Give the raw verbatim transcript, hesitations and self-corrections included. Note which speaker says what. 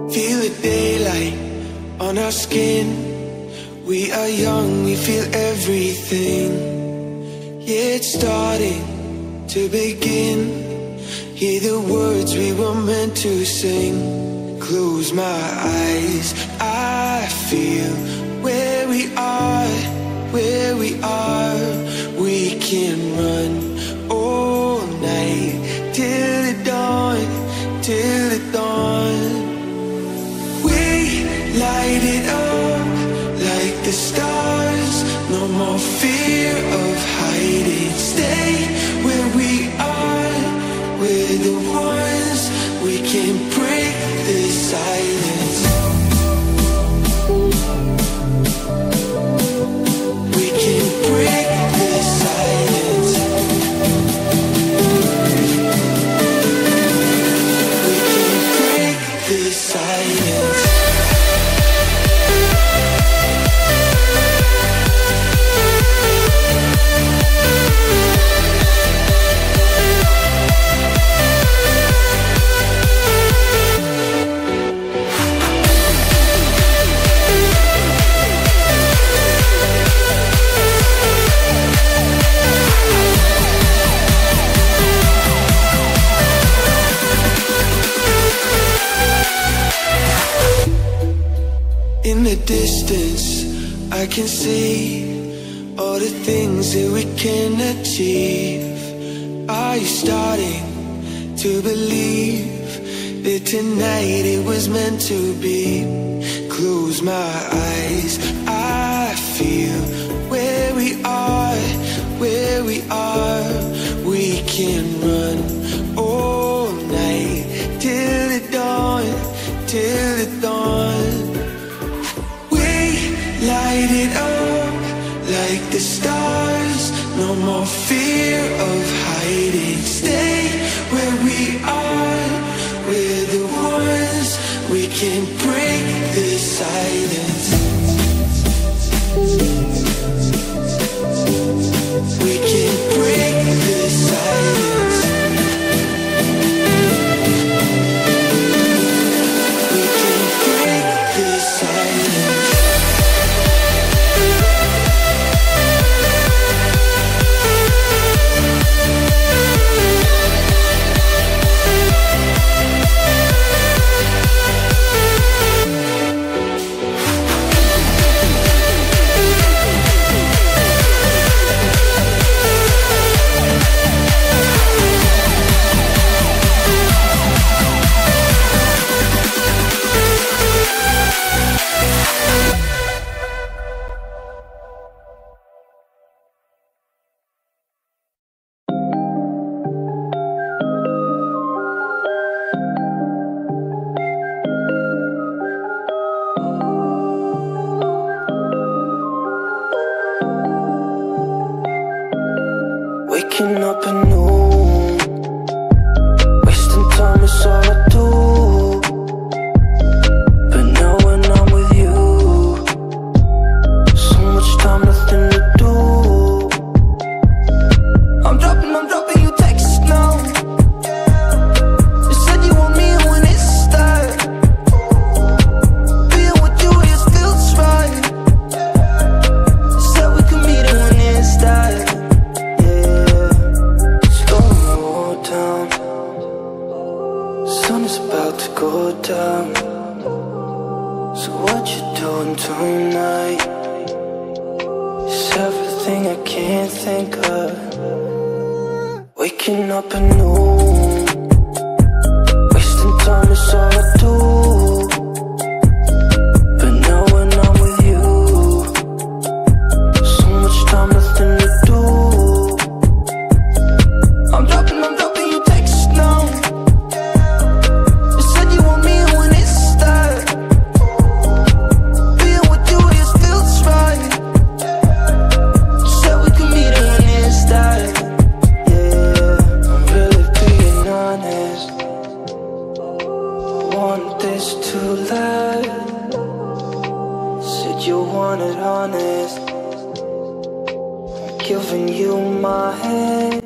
Speaker 1: Feel the daylight on our skin. We are young, we feel everything. Yeah, it's starting to begin. Hear the words we were meant to sing. Close my eyes, I feel where we are, where we are. We can run all night till the dawn, till the dawn. Light it up like the stars. No more fear of hiding. Stay where we are. We're the ones. We can break the silence. We can break the silence. We can break the silence. In the distance, I can see all the things that we can achieve. Are you starting to believe that tonight it was meant to be? Close my eyes, I feel where we are, where we are. We can run all night till the dawn, till the dawn. Light it up like the stars. No more fear of hiding. Stay where we are. We're the ones. We can break the silence. We can break the silence. We can break the silence. Waking up anew, wasting time is all I do. But now when I'm with you, so much time, nothing to do. I'm dropping, I'm dropping you texts now. You said you want me when it starts. Being with you just feels right. You said we could meet it when it starts. Sun is about to go down. So what you doing tonight? It's everything I can't think of. Waking up anew, wasting time is all I do. But now when I'm with you, so much time, nothing to do. I'm dropping, I'm dropping you texts now. Said you wanted honest. I'm giving you my hand.